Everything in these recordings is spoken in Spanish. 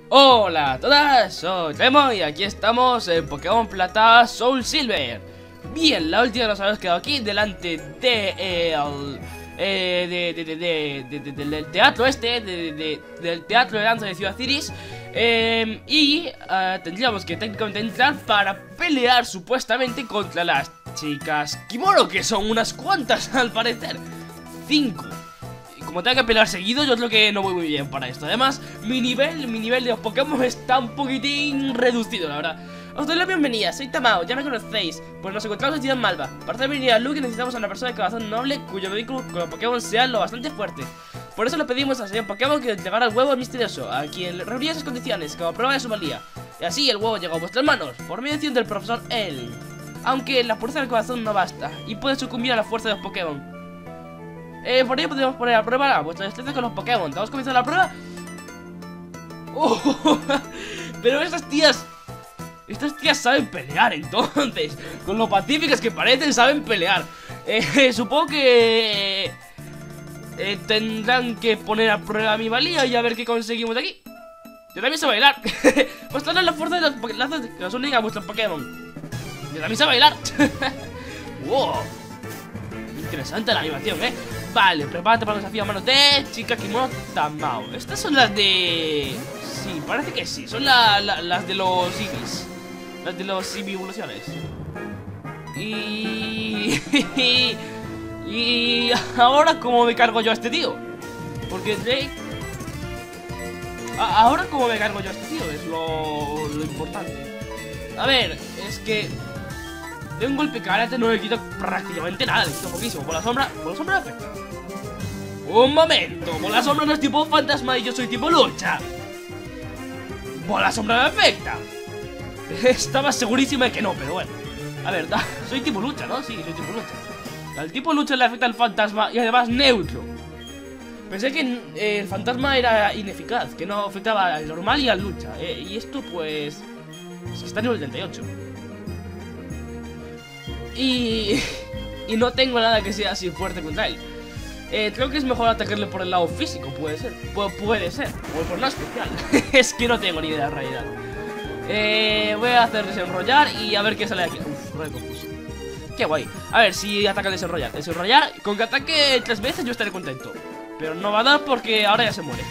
Hola a todas, soy Remo y aquí estamos en Pokémon Plata Soul Silver. Bien, la última nos habíamos quedado aquí delante del teatro del teatro de danza de Ciudad Ciris. Tendríamos que técnicamente entrar para pelear supuestamente contra las chicas Kimoro, que son unas cuantas al parecer. 5. Como tengo que pelear seguido, yo creo que no voy muy bien para esto. Además, mi nivel de los Pokémon está un poquitín reducido, la verdad. Os doy la bienvenida, soy Tamao, ya me conocéis. Pues nos encontramos en Ciudad Malva. Para hacer venir a Luke necesitamos a una persona de corazón noble cuyo vehículo con los Pokémon sea lo bastante fuerte. Por eso le pedimos al señor Pokémon que entregara el huevo misterioso, a quien reunía esas condiciones como prueba de su valía. Y así el huevo llegó a vuestras manos, por mediación del profesor L. Aunque la fuerza del corazón no basta, y puede sucumbir a la fuerza de los Pokémon. Por ello podemos poner a prueba vuestra destreza con los Pokémon. ¿Vamos a comenzar la prueba? Pero estas tías saben pelear, entonces. Con lo pacíficas que parecen, saben pelear. Supongo que tendrán que poner a prueba mi valía y a ver qué conseguimos de aquí. Yo también sé bailar. Mostrarles la fuerza de los lazos que os unen a vuestros Pokémon. Yo también sé bailar. Wow. Interesante la animación, Vale, prepárate para el desafío a manos de Chica Kimoro Tamao. Estas son las de... Sí, parece que sí. Son las de los Ibis. Las de los Ibi evoluciones. Y ahora cómo me cargo yo a este tío. Porque ahora cómo me cargo yo a este tío es lo importante. A ver, es que de un golpe karate no le quito prácticamente nada, le quito poquísimo. Por la sombra afecta. Un momento, Bola Sombra no es tipo fantasma y yo soy tipo lucha. Bola Sombra me afecta. Estaba segurísima de que no, pero bueno. A ver, soy tipo lucha, ¿no? Sí, soy tipo lucha. Al tipo lucha le afecta el fantasma y además neutro. Pensé que el fantasma era ineficaz, que no afectaba al normal y al lucha. Y esto pues... es que está en nivel 38. Y no tengo nada que sea así fuerte contra él. Creo que es mejor atacarle por el lado físico, puede ser. Puede ser, o por la especial. Es que no tengo ni idea en realidad. Voy a hacer desenrollar y a ver qué sale aquí. Uf, re confuso. Qué guay. A ver si ataca desenrollar. Desenrollar, con que ataque 3 veces yo estaré contento. Pero no va a dar porque ahora ya se muere.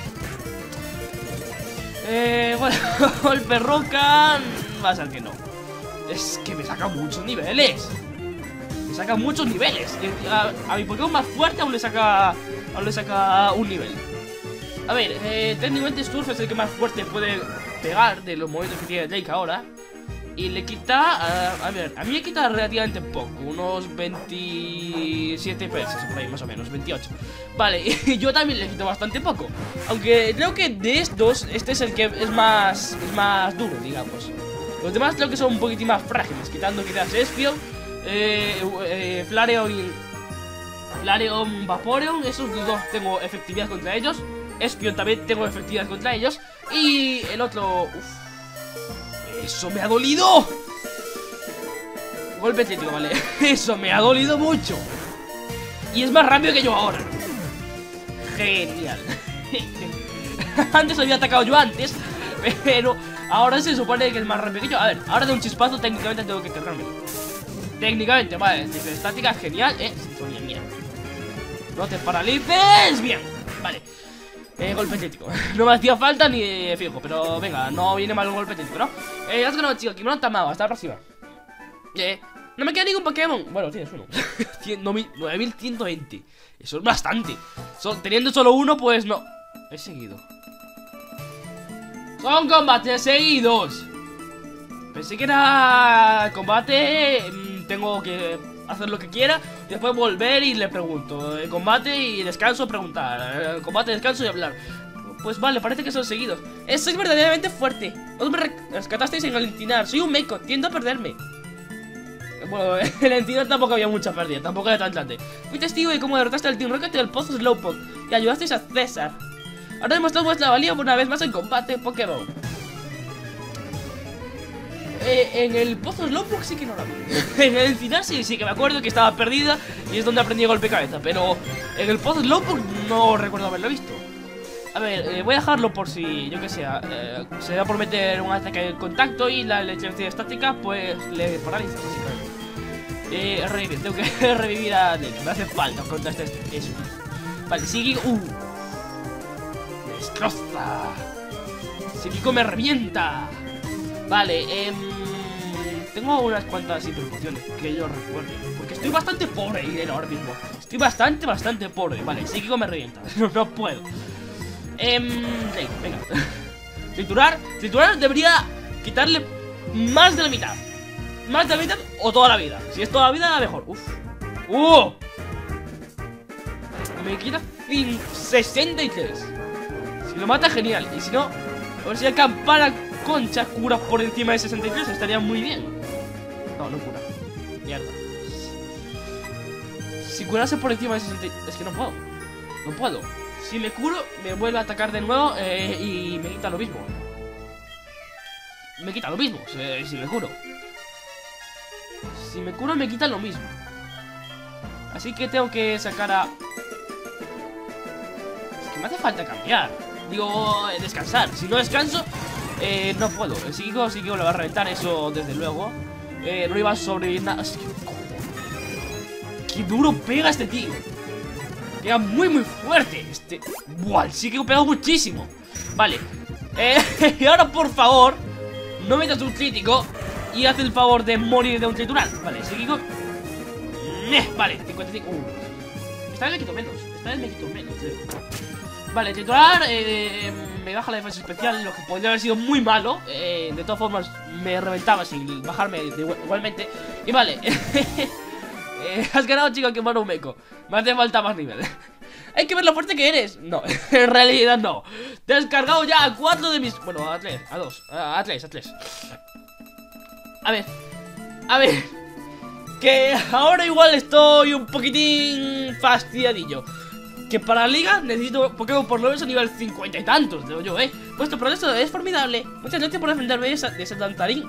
Bueno, golpe roca. Va a ser que no. Es que me saca muchos niveles. Saca muchos niveles. A mi Pokémon más fuerte aún le saca un nivel. A ver, técnicamente Surf es el que más fuerte puede pegar de los movimientos que tiene Drake ahora. Y le quita, a ver, a mí me quita relativamente poco, unos 27 pesos por ahí, más o menos, 28. Vale, y yo también le quito bastante poco. Aunque creo que de estos, este es el que es más duro, digamos. Los demás creo que son un poquitín más frágiles, quitando quizás Espion, Flareon, Vaporeon. Esos dos tengo efectividad contra ellos. Espion también tengo efectividad contra ellos. Y el otro... ¡eso me ha dolido! Golpe crítico, vale. Eso me ha dolido mucho. Y es más rápido que yo ahora. Genial. Antes había atacado yo antes, pero ahora se supone que es más rápido que yo. A ver, ahora de un chispazo técnicamente tengo que cargarme. Técnicamente, vale, estática, genial, sintonía, mierda. No te paralices, bien, vale. Golpe crítico. No me hacía falta ni fijo, pero venga, no viene mal un golpe crítico, ¿no? Ya has ganado, chico, Kimoro Tamao, hasta la próxima. No me queda ningún Pokémon. Bueno, tienes uno. 9120. Eso es bastante. Teniendo solo uno, pues no. He seguido. Son combates seguidos. Pensé que era combate. Tengo que hacer lo que quiera, después volver y le pregunto. Combate y descanso, preguntar. Combate, descanso y hablar. Pues vale, parece que son seguidos. Sois verdaderamente fuerte. Os me rescatasteis en Valentinar. Soy un meco, tiendo a perderme. Bueno, en Valentinar tampoco había mucha pérdida, tampoco era tan grande. Fui testigo de cómo derrotaste al Team Rocket y al Pozo Slowpoke y ayudasteis a César. Ahora demostrad vuestra valía una vez más en combate Pokémon. En el Pozo Slowpoke sí que no la vi. En el final sí que me acuerdo que estaba perdida y es donde aprendí a golpe cabeza. Pero en el Pozo Slowpoke no recuerdo haberlo visto. A ver, voy a dejarlo por si, yo que sé, se va a prometer un ataque de contacto y la electricidad estática, pues le paraliza, básicamente. Revivir, tengo que revivir a Link, me hace falta contra este. Eso. Vale, Psíquico. Destroza. Psíquico me revienta. Vale, tengo unas cuantas interrupciones que yo recuerdo, porque estoy bastante pobre ahora mismo. Estoy bastante pobre. Vale, Psíquico me revienta. No puedo. Venga. Triturar debería quitarle más de la mitad. Más de la mitad o toda la vida. Si es toda la vida, mejor. Uf. Me quita 63. Si lo mata, genial. Y si no, a ver si la campana concha cura por encima de 63. Estaría muy bien. No cura. Mierda. Si curase por encima de 63. Es que no puedo. Si me curo, me vuelve a atacar de nuevo y me quita lo mismo. Si me curo. Si me curo, me quita lo mismo. Así que tengo que sacar a... Es que me hace falta cambiar. Digo, descansar. Si no descanso, no puedo. El psíquico lo va a reventar, eso desde luego. No iba a sobrevivir nada. Es que... ¡Qué duro pega este tío! Pega muy fuerte. Buah, el psíquico pega muchísimo. Vale. Y ahora, por favor, no metas un crítico y haz el favor de morir de un triturar. Vale, psíquico. Vale, 55. Esta vez me quito menos. Vale, triturar. Me baja la defensa especial, lo que podría haber sido muy malo. De todas formas, me reventaba sin bajarme igualmente. Y vale. Has ganado, chico, que mano un meco. Me hace falta más nivel. Hay que ver lo fuerte que eres. No, en realidad no. Te has cargado ya a 4 de mis... Bueno, a 3, a 2, a 3. A ver. Que ahora igual estoy un poquitín fastidiadillo. Que para la liga necesito Pokémon por lo menos a nivel 50 y tantos, digo yo, Vuestro progreso es formidable. Muchas gracias por defenderme de ese danzarín.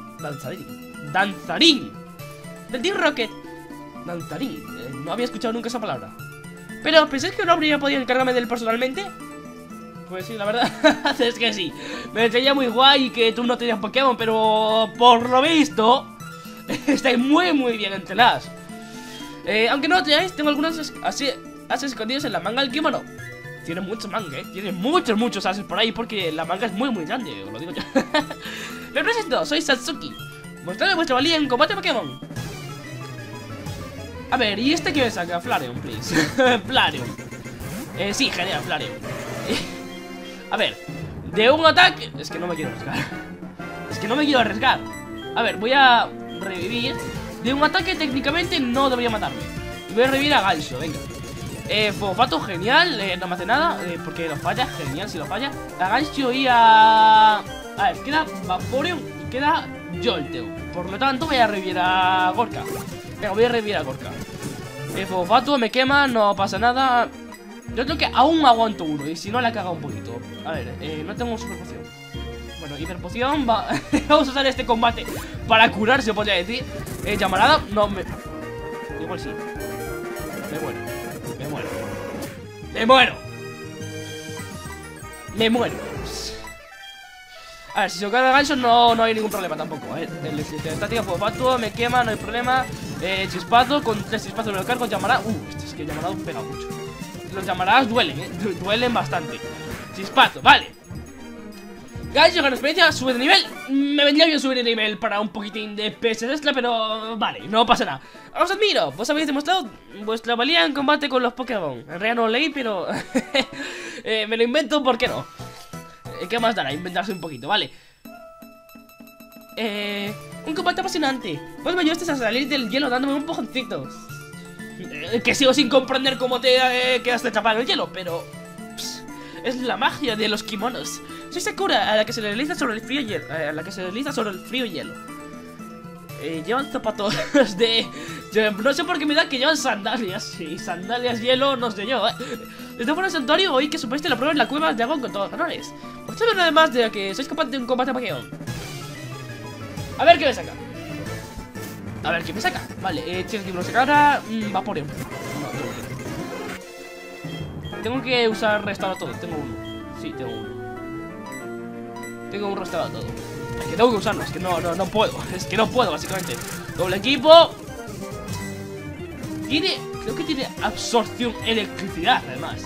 Del Team Rocket. Danzarín, no había escuchado nunca esa palabra. Pero, ¿pensáis que no habría podido encargarme de él personalmente? Pues sí, la verdad es que sí. Me creía muy guay que tú no tenías Pokémon, pero por lo visto estáis muy bien entrenadas. Aunque no lo tenéis, tengo algunos ases escondidos en la manga del kimono. Tiene mucho manga, tiene muchos ases por ahí, porque la manga es muy grande, os lo digo yo. Me presento, soy Satsuki. Mostraré vuestra valía en combate Pokémon. A ver, ¿y este qué me saca? Flareon, please. Flareon. Sí, genial, Flareon. A ver, de un ataque... Es que no me quiero arriesgar. A ver, voy a revivir. De un ataque técnicamente no debería matarme. Voy a revivir a Galcio, venga. Fofato, genial, no me hace nada, porque lo falla, genial si lo falla. A Galcio y a... A ver, queda Vaporeon y queda Jolteon. Por lo tanto voy a revivir a Gorka. Venga, voy a revivir a Gorka. Fofato me quema, no pasa nada. Yo creo que aún aguanto uno, y si no la caga un poquito. A ver, no tengo super poción. Bueno, hiperpoción va. Vamos a usar este combate para curarse, podría decir. Llamarada, no me... Igual sí. Me muero. A ver, si se carga gancho no hay ningún problema tampoco, El estática Fofato me quema, no hay problema. Chispazo, con 3 chispazos me lo cargo. Llamarada, es que llamarada pega mucho. Los llamaradas duelen, duelen bastante. Chispazo, vale. Gancho con experiencia, sube de nivel. Me vendría bien subir de nivel para un poquitín de PS extra, pero vale, no pasa nada. Os admiro, vos habéis demostrado vuestra valía en combate con los Pokémon. En realidad no lo leí, pero me lo invento, ¿por qué no? ¿Qué más dará? Inventarse un poquito, vale. Un combate apasionante. Vos me ayudaste a salir del hielo dándome un empujoncito. Que sigo sin comprender cómo te quedaste atrapado en el hielo, pero... es la magia de los kimonos. Soy Sakura, a la que se le desliza sobre el frío hielo. Llevan zapatos de... no sé por qué me da que llevan sandalias. Sí, sandalias hielo, no sé yo, Desde fuera del santuario oí que supiste la prueba en la cueva de Agón con todos los honores. Observen además de que sois capaz de un combate Pokémon. A ver qué me saca. Vale, tienes que sacar Vaporeon. Tengo que usar restaurar todo, tengo uno. Sí, tengo uno. Tengo un restaurado todo. Es que tengo que usarlo, es que no puedo. Es que no puedo, básicamente. Doble equipo. Creo que tiene absorción electricidad, además.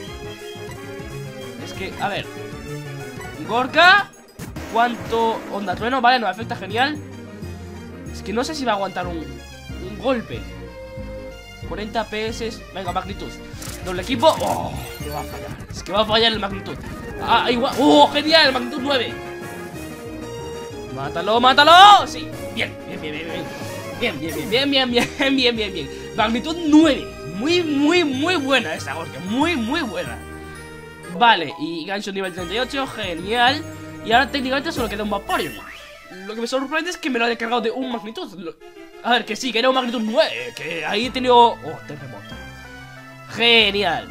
Es que, a ver. Gorka. ¿Cuánto? Onda trueno, vale, nos afecta genial. Es que no sé si va a aguantar un golpe. 40 PS. Venga, magnitud. Doble equipo. Oh, me va a fallar. Es que va a fallar el magnitud. Ah, igual. Oh, genial, el magnitud 9. Mátalo, mátalo. Sí, bien. Bien. Magnitud 9. Muy buena esta Gorka. Muy buena. Vale, y gancho nivel 38. Genial. Y ahora técnicamente solo queda un Vaporeon. Lo que me sorprende es que me lo haya cargado de un magnitud. A ver, que sí, que era un magnitud 9. Que ahí he tenido... Oh, terremoto. Genial.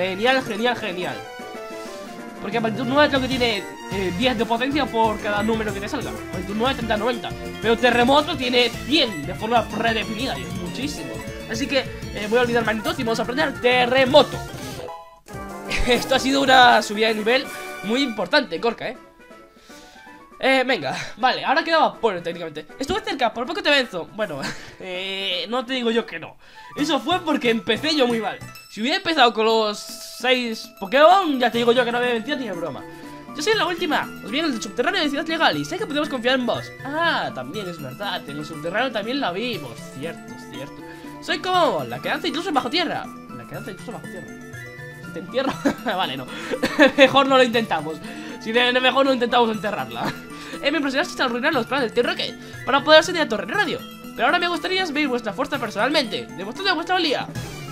Porque magnitud 9 creo que tiene 10 de potencia por cada número que te salga. Magnitud 9, 30, 90. Pero terremoto tiene 100 de forma predefinida. Y es muchísimo. Así que voy a olvidar magnitud y vamos a aprender terremoto. Esto ha sido una subida de nivel muy importante, Gorka, venga, vale, ahora queda Vaporeon técnicamente. Estuve cerca, por poco te venzo. Bueno, no te digo yo que no. Eso fue porque empecé yo muy mal. Si hubiera empezado con los 6 Pokémon, ya te digo yo que no había vencido ni de broma. Yo soy la última, os viene el subterráneo de Ciudad Legal y sé que podemos confiar en vos. Ah, también es verdad, en el subterráneo también la vimos. Cierto. Soy como la que danza incluso bajo tierra. Si te entierro... Vale, no. Mejor no lo intentamos. Mejor no intentamos enterrarla. Me impresionaste al arruinar los planes del T-Rocket para poder ascender a Torre Radio. Pero ahora me gustaría ver vuestra fuerza personalmente. Demostrad vuestra valía.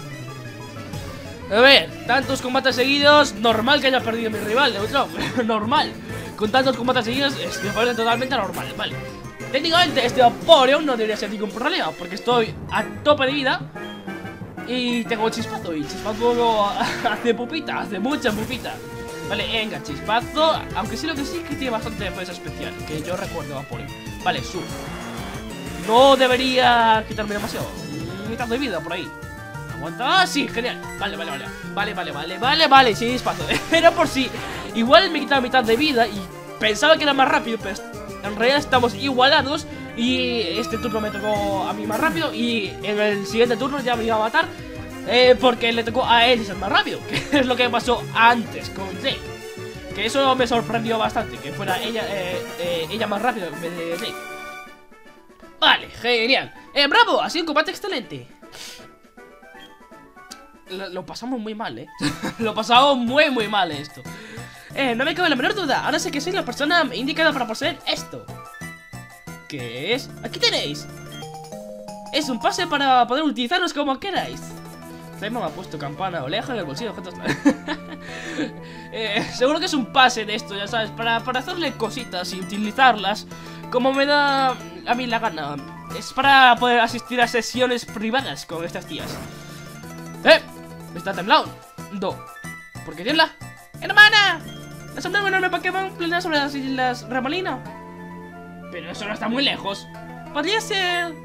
A ver, tantos combates seguidos. Normal que haya perdido mi rival, normal. Con tantos combates seguidos me parece totalmente normal, vale. Técnicamente este Vaporeon no debería ser ningún problema, porque estoy a tope de vida y tengo chispazo. Y chispazo hace pupita, hace mucha pupita. Vale, venga, chispazo. Aunque sí, lo que sí es que tiene bastante defensa especial, que yo recuerdo Vaporeon. Vale, sub. No debería quitarme demasiado. Mitad de vida por ahí. Aguanta. Ah, sí, genial. Vale, sí, chispazo. Era por sí. Igual me quitaba mitad de vida y pensaba que era más rápido, pero en realidad estamos igualados. Y este turno me tocó a mí más rápido. Y en el siguiente turno ya me iba a matar, porque le tocó a él ser más rápido. Que es lo que pasó antes con Jake. Que eso me sorprendió bastante, que fuera ella más rápido en vez de Jake. Vale, genial. Bravo, ha sido un combate excelente. Lo pasamos muy mal, Lo pasamos muy mal esto. No me cabe la menor duda. Ahora sé que soy la persona indicada para poseer esto. ¿Qué es? Aquí tenéis. Es un pase para poder utilizarlos como queráis. Claymore me ha puesto campana oleja en el bolsillo de objetos. Seguro que es un pase de esto, ya sabes, para hacerle cositas y utilizarlas como me da a mí la gana. Es para poder asistir a sesiones privadas con estas tías. Me está temblando. ¿Por qué tiembla? ¡Hermana! La sombra de un enorme Pokémon planea sobre las islas Remolino. Pero eso no está muy lejos. Podría ser...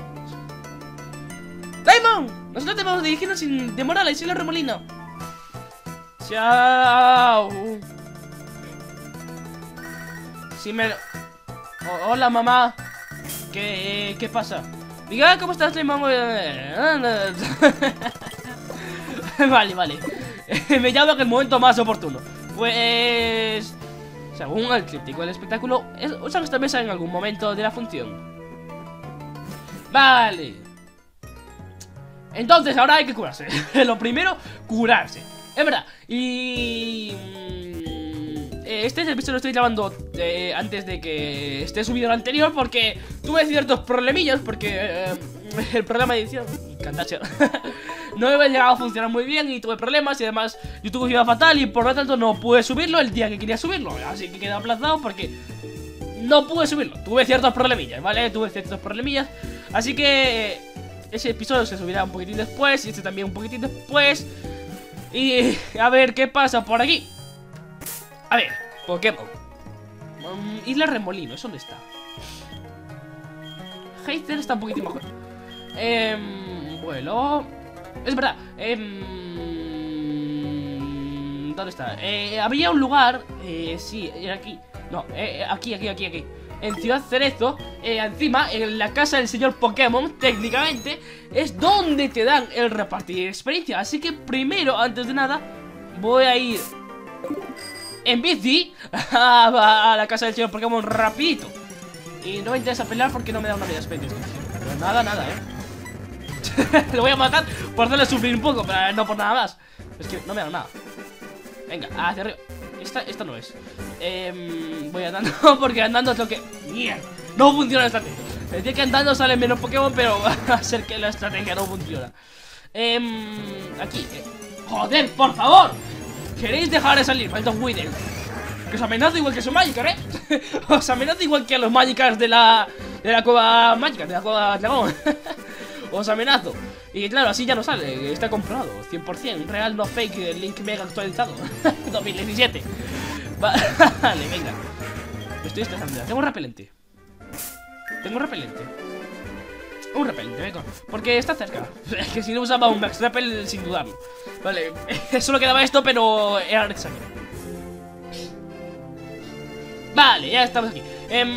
¡Daimon! Nosotros debemos dirigirnos sin demora a la isla Remolino. ¡Chao! Sí, hola, mamá. ¿Qué pasa? Diga, ¿cómo estás, Daimon? Vale. Me llamo en el momento más oportuno. Pues... según el crítico del espectáculo, usan esta mesa en algún momento de la función. Vale. Entonces ahora hay que curarse. Lo primero, curarse. Es verdad. Y... este episodio lo estoy grabando antes de que esté subido el anterior, porque tuve ciertos problemillas, porque el programa de edición no me había llegado a funcionar muy bien y tuve problemas, y además YouTube iba fatal y por lo tanto no pude subirlo el día que quería subirlo. Así que quedó aplazado porque no pude subirlo. Tuve ciertos problemillas, ¿vale? Así que ese episodio se subirá un poquitín después y este también un poquitín después. Y a ver qué pasa por aquí. A ver, Pokémon. Isla Remolino, ¿eso dónde está? Heister está un poquitín mejor. Vuelo. Es verdad. ¿Dónde está? Había un lugar, sí, era aquí. No, aquí. En Ciudad Cerezo, encima, en la casa del señor Pokémon, técnicamente, es donde te dan el repartir experiencia. Así que primero, antes de nada, voy a ir en bici a la casa del señor Pokémon rapidito. Y no me interesa pelear porque no me da una vida experiencia. Pero nada, Lo voy a matar por hacerle sufrir un poco, pero no por nada más. Es que no me da nada. Venga, hacia arriba. Esta no es. Voy andando porque andando es lo que... ¡Mierda! No funciona la estrategia. Decía que andando salen menos Pokémon, pero va a ser que la estrategia no funciona. Aquí. ¡Joder, por favor! ¿Queréis dejar de salir, malditos Wither? Que os amenazo igual que su Magikarp, Os amenazo igual que a los Magikarps de la cueva mágica, de la cueva dragón. Os amenazo. Y claro, así ya no sale, está comprobado 100%, real, no fake, el link mega actualizado 2017. Vale, venga. Me estoy estresando, tengo un repelente. Un repelente, venga. Porque está cerca. Es que si no usaba un Max Repel sin dudarlo. Vale, solo quedaba esto, pero era necesario. Vale, ya estamos aquí.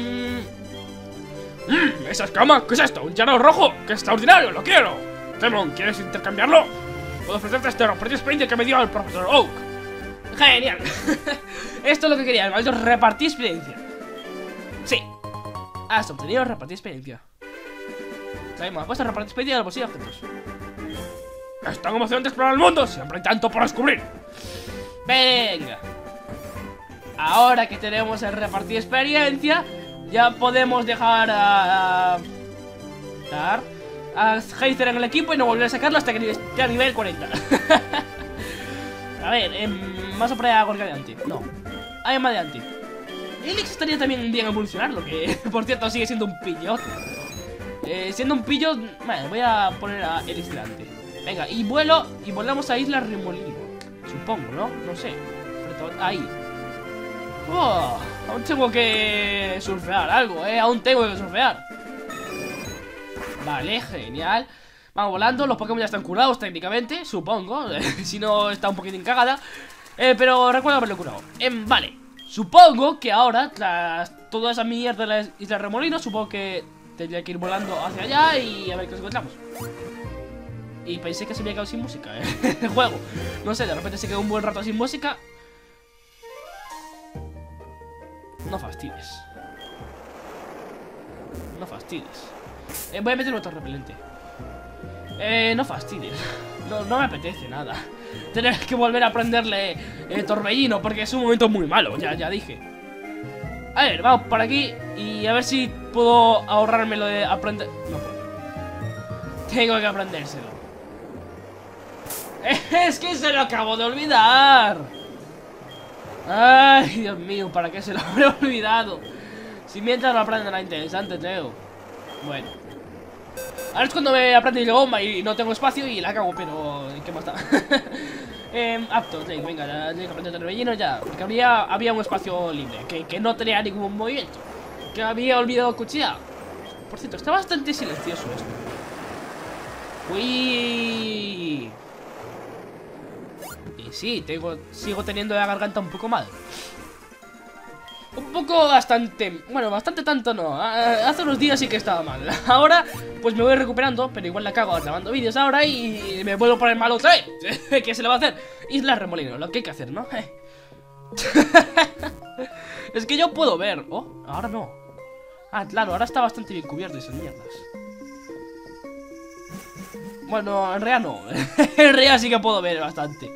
¿Esa escama? ¿Qué es esto? ¿Un llano rojo? ¡Qué extraordinario! ¡Lo quiero! Temon, ¿quieres intercambiarlo? Puedo ofrecerte este repartir experiencia que me dio el profesor Oak. ¡Genial! Esto es lo que quería, el maldito repartir experiencia. Sí. Has obtenido repartir experiencia. Traemos, puesto repartir experiencia de los posibles objetos. Es tan emocionante explorar el mundo, siempre hay tanto por descubrir. Venga. Ahora que tenemos el repartir experiencia, ya podemos dejar a Heister en el equipo y no volver a sacarlo hasta que esté a nivel 40. A ver, más sobre a Gorga de Anti. No, hay más de Anti. Elix estaría también bien evolucionarlo, que por cierto sigue siendo un pillo. Siendo un pillo, bueno, voy a poner a Elix delante. Venga, y volamos a Isla Remolino. Supongo, ¿no? No sé. Ahí. Oh, aún tengo que surfear algo, aún tengo que surfear. Vale, genial. Vamos volando, los Pokémon ya están curados técnicamente, supongo. Si no, está un poquitín cagada. Pero recuerdo haberlo curado. Vale, supongo que ahora, tras toda esa mierda de la Isla Remolino, supongo que tendría que ir volando hacia allá y a ver qué nos encontramos. Y pensé que se había quedado sin música, el juego. No sé, de repente se quedó un buen rato sin música. No fastidies. No fastidies. Voy a meter otro repelente. No fastidies. No me apetece nada tener que volver a aprenderle Torbellino, porque es un momento muy malo, ya dije. A ver, vamos por aquí y a ver si puedo ahorrarme lo de aprender. No puedo. Tengo que aprendérselo. Es que se lo acabo de olvidar. Ay, Dios mío, ¿para qué se lo habré olvidado? Si mientras lo aprende la interesante, Teo. Bueno. Ahora es cuando me aprende el goma y no tengo espacio y la cago, pero... ¿qué más da? Apto, Drake, venga, Drake aprende el relleno ya. Porque había un espacio libre, que no tenía ningún movimiento. Que había olvidado cuchillar. Por cierto, está bastante silencioso esto. Uy. Y sí, sigo teniendo la garganta un poco mal. Un poco bastante... Bueno, bastante tanto no. Hace unos días sí que estaba mal. Ahora, pues me voy recuperando, pero igual la cago grabando vídeos ahora y me vuelvo a poner mal otra vez. ¿Qué se le va a hacer? Isla Remolino, lo que hay que hacer, ¿no? Es que yo puedo ver. Oh, ahora no. Ah, claro, ahora está bastante bien cubierto esas mierdas. Bueno, en realidad no. En realidad sí que puedo ver bastante.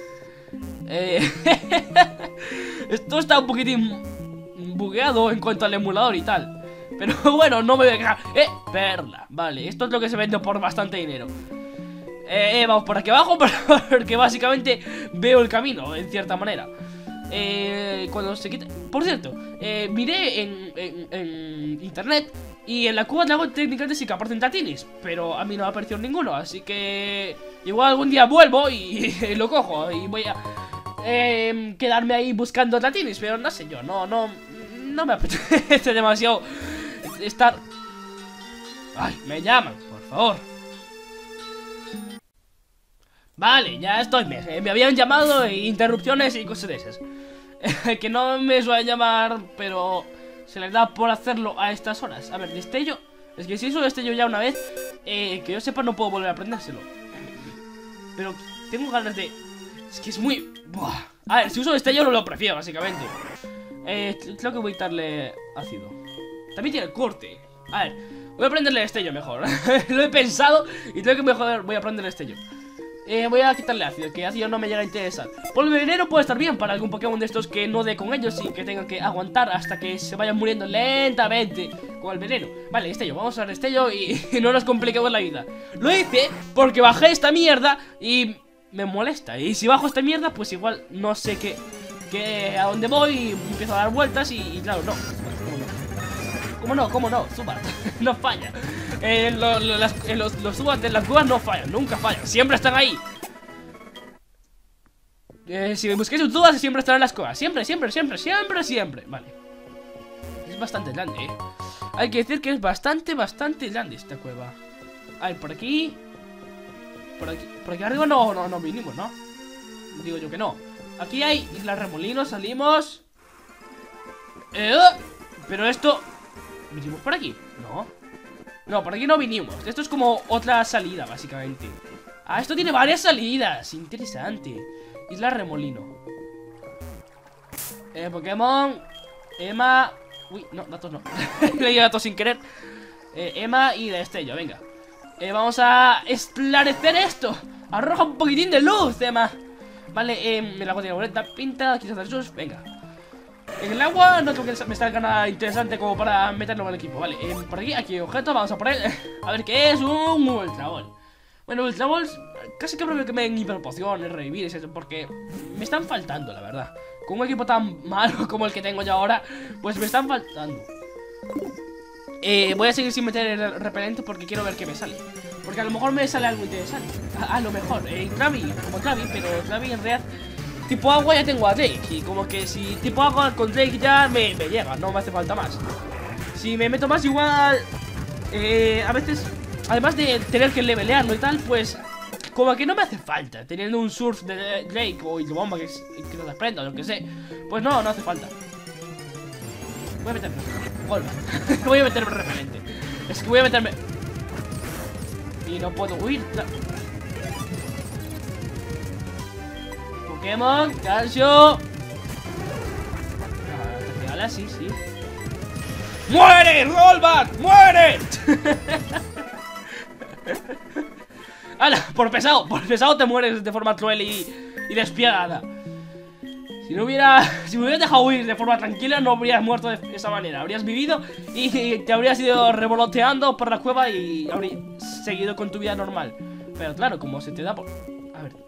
Esto está un poquitín bugueado en cuanto al emulador y tal. Pero bueno, no me voy a quejar. Perla, vale, esto es lo que se vende por bastante dinero. Vamos por aquí abajo porque básicamente veo el camino, en cierta manera. Cuando se quite... Por cierto, miré en internet y en la cueva de agua técnicamente sí que aparecen Tatinis, pero a mí no me apareció ninguno, así que igual algún día vuelvo y lo cojo y voy a quedarme ahí buscando Tatinis, pero no sé yo, no me apetece demasiado estar... Ay, me llaman, por favor. Vale, ya estoy. Me habían llamado interrupciones y cosas de esas. Que no me suelen llamar, pero se les da por hacerlo a estas horas. A ver, destello. Es que si uso destello ya una vez, que yo sepa no puedo volver a aprendérselo. Pero tengo ganas de... Es que es muy... Buah. A ver, si uso destello no lo prefiero, básicamente. Creo que voy a quitarle ácido. También tiene corte. A ver, voy a aprenderle destello mejor. Lo he pensado y creo que mejor voy a aprender destello. Voy a quitarle ácido, que ácido no me llega a interesar. Polvo veneno puede estar bien para algún Pokémon de estos que no dé con ellos y que tengan que aguantar hasta que se vayan muriendo lentamente con el veneno. Vale, destello, vamos a usar destello y no nos compliquemos la vida. Lo hice porque bajé esta mierda y me molesta. Y si bajo esta mierda, pues igual no sé a dónde voy y empiezo a dar vueltas y claro, no. ¿Cómo no? Zubat, no falla. Los Zubats de las cuevas no fallan, nunca fallan, siempre están ahí. Si me busquéis un Zubat, siempre estarán en las cuevas. Siempre. Vale. Es bastante grande, Hay que decir que es bastante grande esta cueva. A ver, por aquí. Por aquí arriba no vinimos, ¿no? Digo yo que no. Aquí hay Isla Remolino, salimos. Pero esto... ¿Vinimos por aquí? No, por aquí no vinimos. Esto es como otra salida, básicamente. Ah, esto tiene varias salidas. Interesante. Isla Remolino. Pokémon Emma. Uy, no, datos no. Le di datos sin querer. Emma y destello, venga. Vamos a esclarecer esto. Arroja un poquitín de luz, Emma. Vale, me la tiene boleta pinta. Quieres hacer sus, venga. En el agua no creo que me salga nada interesante como para meterlo en el equipo. Vale, por aquí hay objetos, vamos a por él. A ver qué es, un Ultra Ball. Bueno, Ultra Balls casi que prefiero que me den hiperpociones, revivir, eso, porque me están faltando, la verdad. Con un equipo tan malo como el que tengo yo ahora, pues me están faltando. Voy a seguir sin meter el repelente porque quiero ver qué me sale. Porque a lo mejor me sale algo interesante. A lo mejor, Travi, como Travi, pero Travi en realidad... Tipo agua ya tengo a Drake. Y como que si tipo agua con Drake ya me llega, no me hace falta más. Si me meto más igual a veces, además de tener que levelearlo y tal, pues como que no me hace falta. Teniendo un surf de Drake o Hidrobomba que no te prenda o lo que sé. Pues no hace falta. Voy a meterme voy a meterme repelente. Es que voy a meterme. Y no puedo huir. Pokémon, Calcio. Sí. ¡Muere, Golbat! ¡Muere! ¡Hala! Por pesado te mueres de forma cruel y despiadada. Si me hubieras dejado huir de forma tranquila, no habrías muerto de esa manera. Habrías vivido y te habrías ido revoloteando por la cueva y habrías seguido con tu vida normal. Pero claro, como se te da por... A ver...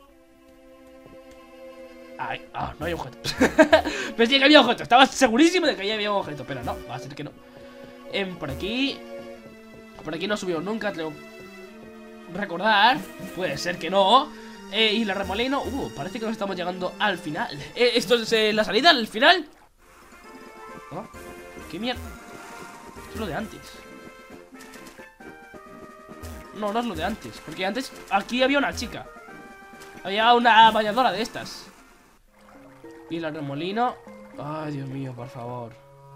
Ay, no hay objeto. Pensé que había objeto, estaba segurísimo de que ya había un objeto, pero no, va a ser que no. Por aquí no subimos nunca, creo. Recordar, puede ser que no. Y la remolino, parece que nos estamos llegando al final. ¿Esto es la salida, al final? ¿No? ¿Qué mierda? Esto es lo de antes. No es lo de antes, porque antes aquí había una chica. Había una bañadora de estas. Y la remolino. Ay, Dios mío, por favor.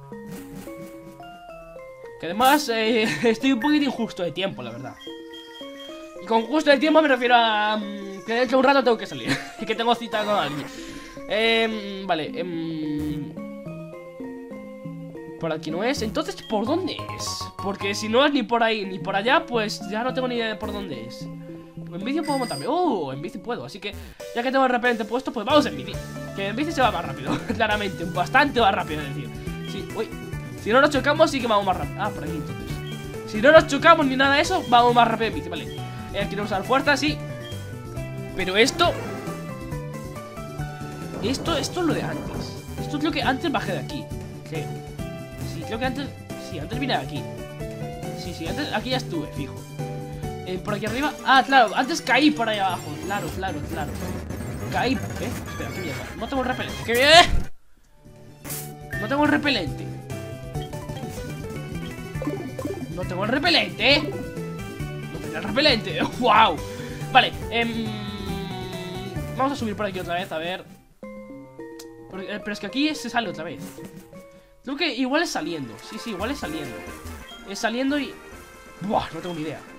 Que además estoy un poquito injusto de tiempo, la verdad. Y con justo de tiempo me refiero a que dentro de un rato tengo que salir. Y que tengo cita con alguien. Vale. Por aquí no es. Entonces, ¿por dónde es? Porque si no es ni por ahí ni por allá, pues ya no tengo ni idea de por dónde es. En bici puedo montarme. En bici puedo. Así que ya que tengo el repelente puesto, pues vamos en bici. Que en bici se va más rápido. Claramente, bastante más rápido, es decir. Sí, si no nos chocamos, sí que vamos más rápido. Por aquí entonces. Si no nos chocamos ni nada de eso, vamos más rápido en bici, vale. Quiero usar fuerza, sí. Pero esto es lo de antes. Esto es lo que antes bajé de aquí, creo. Sí, creo que antes... Sí, antes vine de aquí. Sí, antes aquí ya estuve, fijo. Por aquí arriba... claro, antes caí por ahí abajo. Claro. Caí, espera, qué mierda. No tengo el repelente, ¿qué bien? No tengo el repelente. No tengo el repelente. ¡Wow! Vale, Vamos a subir por aquí otra vez, a ver. Pero es que aquí se sale otra vez. Creo que igual es saliendo. Sí, igual es saliendo. Es saliendo y... Buah, no tengo ni idea.